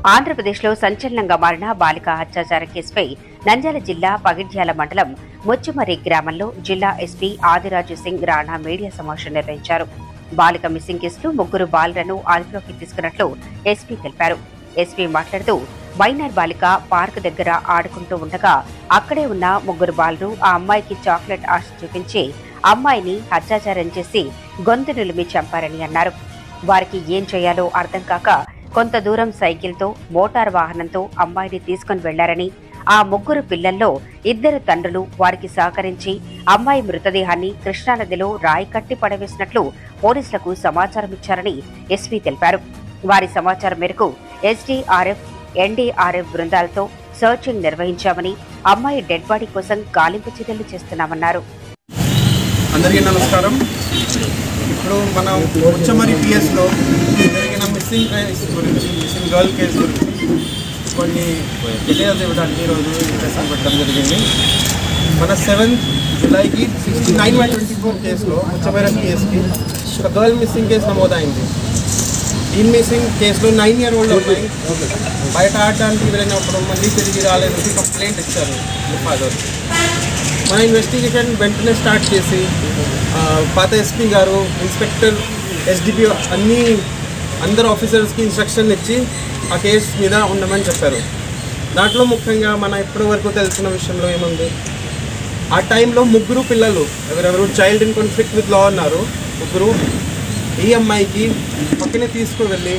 ఆంధ్రప్రదేశ్లో సంచలనంగా మారిన బాలిక అత్యాచార కేసుపై నంద్యాల జిల్లా పగిడ్యాల మండలం ముచ్చుమర్రి గ్రామంలో జిల్లా ఎస్పీ ఆదిరాజు సింగ్ రాణా మీడియా సమావేశం నిర్వహించారు. బాలిక మిస్సింగ్ కేసులో 3 బాలులను అదుపులోకి తీసుకున్నట్లు ఎస్పీ తెలిపారు. ఎస్పీ మాట్లాడుతూ మైనర్ బాలిక పార్క్ దగ్గర ఆడుకుంటూ ఉండగా అక్కడే ఉన్న 3 బాలురు ఆ అమ్మాయికి చాక్లెట్ ఆశ చూపించి అమ్మాయిని అత్యాచారం చేసి గొంతు నిలిమి చంపారని అన్నారు. వారికి ఏం చేయాలో అర్థం కాక కొంత దూరం సైకిల్తో మోటార్ వాహనంతో అమ్మాయిని తీసుకుని వెళ్లారని, ఆ 3 పిల్లల్లో 2 తండ్రులు వారికి సహకరించి అమ్మాయి మృతదేహాన్ని కృష్ణానదిలో రాయి కట్టి పడవేసినట్లు పోలీసులకు సమాచారం ఇచ్చారని ఎస్పీ తెలిపారు. వారి సమాచారం మేరకు ఎస్డీఆర్ఎఫ్, ఎన్డీఆర్ఎఫ్ బృందాలతో సర్చింగ్ నిర్వహించామని, అమ్మాయి డెడ్ బాడీ కోసం గాలింపు చర్యలు చేస్తున్నామన్నారు. అందరికీ నమస్కారం. ఇప్పుడు మనం ముచ్చమర్రి పిఎస్లో జరిగిన మిస్సింగ్ కేసు గురించి, మిస్సింగ్ గర్ల్ కేసు గురించి కొన్ని డీటెయిల్స్ ఇవ్వడానికి ఈరోజు ఇంట్రెస్ట్ పెట్టడం జరిగింది. మన 7th జూలైకి 69/24 కేసులో ముచ్చమర్రి పిఎస్కి ఒక గర్ల్ మిస్సింగ్ కేసు నమోదైంది. ఈ మిస్సింగ్ కేసులో 9-year-old అమ్మాయి బయట ఆడటానికి వెళ్ళినప్పుడు మళ్ళీ తిరిగి రాలేదని కంప్లైంట్ ఇచ్చారు ఫాదర్. మన ఇన్వెస్టిగేషన్ వెంటనే స్టార్ట్ చేసి పాత ఎస్పీ గారు, ఇన్స్పెక్టర్, ఎస్డిపి అందరు ఆఫీసర్స్కి ఇన్స్ట్రక్షన్ ఇచ్చి ఆ కేసు మీద ఉండమని చెప్పారు. దాంట్లో ముఖ్యంగా మన ఇప్పటి వరకు తెలిసిన విషయంలో ఏముంది, ఆ టైంలో 3 పిల్లలు ఎవరెవరు child in conflict with law ఉన్నారు. 3 ఈ అమ్మాయికి పక్కనే తీసుకువెళ్ళి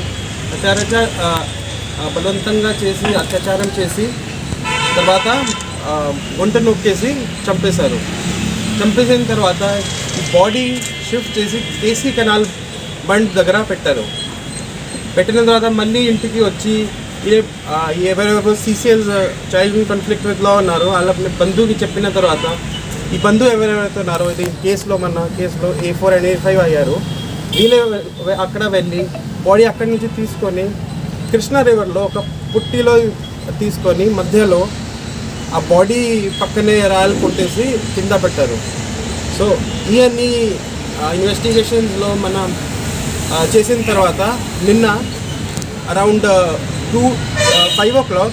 బలవంతంగా చేసి అత్యాచారం చేసి తర్వాత వంట నొక్కేసి చంపేశారు. చంపేసిన తర్వాత ఈ బాడీ షిఫ్ట్ చేసి కేసీ కెనాల్ బండ్ దగ్గర పెట్టారు. పెట్టిన తర్వాత మళ్ళీ ఇంటికి వచ్చి ఎవరెవరు CCLs child in conflict with law ఉన్నారో వాళ్ళ బంధువుకి చెప్పిన తర్వాత ఈ బంధువు ఎవరెవరైతే ఉన్నారో ఇది కేసులో మన కేసులో A4 and A5 అయ్యారు. వీళ్ళే అక్కడ వెళ్ళి బాడీ అక్కడి నుంచి తీసుకొని కృష్ణా రివర్లో ఒక పుట్టిలో తీసుకొని మధ్యలో ఆ బాడీ పక్కనే రాయలు కొట్టేసి కింద పెట్టారు. సో ఇవన్నీ ఇన్వెస్టిగేషన్స్లో మనం చేసిన తర్వాత నిన్న అరౌండ్ 5 o'clock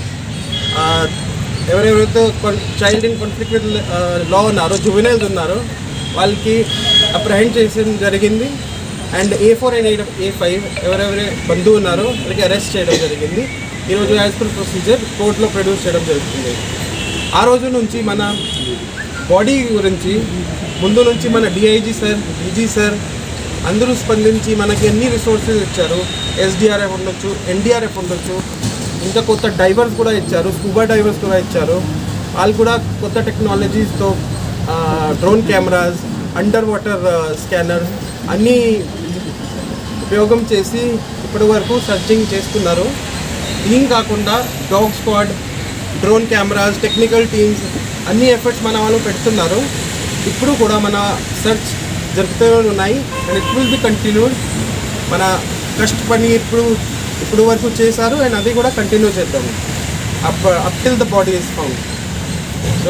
ఎవరెవరైతే child in conflict with law ఉన్నారో, జువెనైల్స్ ఉన్నారో వాళ్ళకి అప్రహెండ్ చేయడం జరిగింది. అండ్ A4 and A5 ఎవరెవరే బంధువు ఉన్నారో వాళ్ళకి అరెస్ట్ చేయడం జరిగింది. ఈరోజు యాజ్ పర్ ప్రొసీజర్ కోర్టులో ప్రొడ్యూస్ చేయడం జరుగుతుంది. ఆ రోజు నుంచి మన బాడీ గురించి ముందు నుంచి మన డిఐజీ సార్, డీజీ సార్ అందరూ స్పందించి మనకి ఎన్ని రిసోర్సెస్ ఇచ్చారు. ఎస్డీఆర్ఎఫ్ ఉండొచ్చు, ఎన్డీఆర్ఎఫ్ ఉండొచ్చు, ఇంకా కొత్త డైవర్స్ కూడా ఇచ్చారు, స్కూబా డైవర్స్ కూడా ఇచ్చారు. వాళ్ళు కూడా కొత్త టెక్నాలజీస్తో drone cameras, under water scanner అన్నీ ఉపయోగం చేసి ఇప్పటి వరకు సర్చింగ్ చేస్తున్నారు. ఏం కాకుండా dog squad, drone cameras, technical teams అన్ని ఎఫర్ట్స్ మన వాళ్ళు పెడుతున్నారు. ఇప్పుడు కూడా మన సెర్చ్ జరుగుతూనే ఉన్నాయి. And it will be continued. మన కష్టపడి ఇప్పుడు వరకు చేశారు అండ్ అది కూడా కంటిన్యూ చేద్దాము up till the body is found. So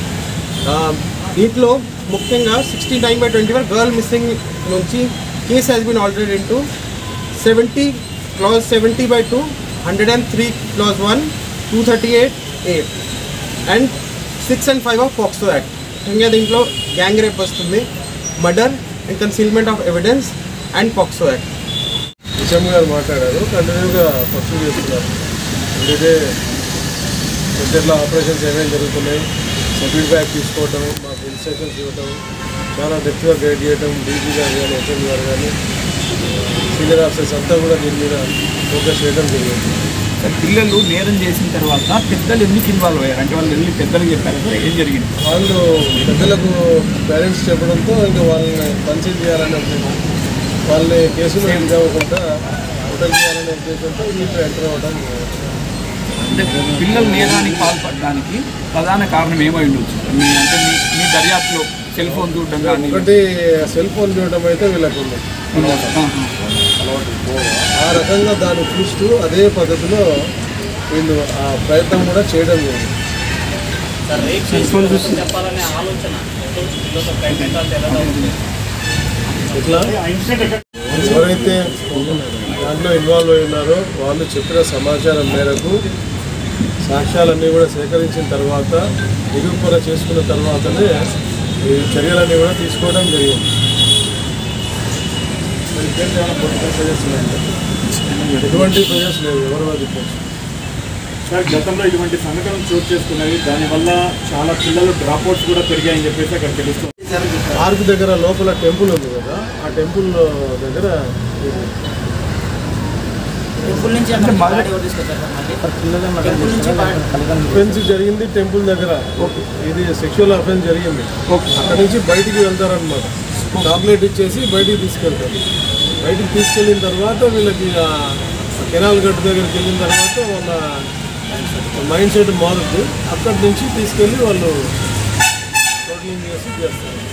దీంట్లో ముఖ్యంగా 69/24 గర్ల్ మిస్సింగ్ నుంచి case has been already into 70 clause 70/2, 103 clause 1, 238A and 6 and 5 of POCSO Act. ఇంకా దీంట్లో గ్యాంగ్ రేప్ వస్తుంది, murder and concealment of evidence and POCSO Act. విషయం గారు మాట్లాడారు, కంటిన్యూగా పర్సూ చేస్తున్నారు. అందుకే దగ్గరలో ఆపరేషన్స్ ఏమేమి జరుగుతున్నాయి, ఫీడ్బ్యాక్ తీసుకోవటం, మాకు ఇన్స్ట్రక్షన్స్ ఇవ్వటం, చాలా డెప్త్గా గైడ్ చేయడం, డీజీ గారు కానీ, హెచ్ఎం గారు కానీ, సీనియర్ ఆఫీసర్స్ అంతా కూడా దీని మీద ఫోకస్ చేయడం జరిగింది. పిల్లలు నేరం చేసిన తర్వాత పెద్దలు ఎందుకు ఇన్వాల్వ్ అయ్యారు అంటే వాళ్ళు వెళ్ళి పెద్దలకు చెప్పారు సార్, ఏం జరిగింది? వాళ్ళు పెద్దలకు పేరెంట్స్ చెప్పడంతో ఇంకా వాళ్ళని కన్సీల్ చేయాలనే ఉద్దేశం, వాళ్ళని కేసులు ఎంటర్ అవ్వకుండా ప్రొటెక్ట్ చేయాలనే ఉద్దేశంతో వీళ్ళు ఎంటర్ అవ్వడం. అంటే పిల్లలు నేరానికి పాల్పడడానికి ప్రధాన కారణం ఏమై ఉండొచ్చు అంటే మీ దర్యాప్తులో? సెల్ ఫోన్ చూడడం కానీ? ఒకటి సెల్ ఫోన్ చూడటం అయితే వీళ్ళకు ఉంది. ఆ రకంగా దాన్ని చూస్తూ అదే పద్ధతిలో వీళ్ళు ఆ ప్రయత్నం కూడా చేయడం జరిగింది. ఇట్లా ఎవరైతే దాంట్లో ఇన్వాల్వ్ అయి ఉన్నారు. వాళ్ళు చెప్పిన సమాచారం మేరకు సాక్ష్యాలన్నీ కూడా సేకరించిన తర్వాత నిరూపణ చేసుకున్న తర్వాతనే ఈ చర్యలన్నీ కూడా తీసుకోవడం జరిగింది. ఎటువంటి ప్రజెస్ లేవు, ఎవరు చెప్పచ్చు సార్. గతంలో ఇటువంటి సంఘటనలు చోటు చేసుకున్నవి, దానివల్ల చాలా పిల్లలు డ్రాప్అవుట్స్ కూడా పెరిగాయని చెప్పేసి అక్కడ తెలుస్తుంది. పార్క్ దగ్గర లోపల టెంపుల్ ఉంది కదా, ఆ టెంపుల్ దగ్గర అఫెన్స్ జరిగింది. టెంపుల్ దగ్గర ఇది సెక్షువల్ అఫెన్స్ జరిగింది. అక్కడ నుంచి బయటికి వెళ్తారనమాట. చాక్లెట్ ఇచ్చేసి బయటికి తీసుకెళ్తారు. బయటికి తీసుకెళ్ళిన తర్వాత వీళ్ళకి కెనాల్ గట్టు దగ్గరికి వెళ్ళిన తర్వాత వాళ్ళ మైండ్ సెట్ మారుద్ది. అక్కడి నుంచి తీసుకెళ్ళి వాళ్ళు టోటలింగ్ చేస్తారు.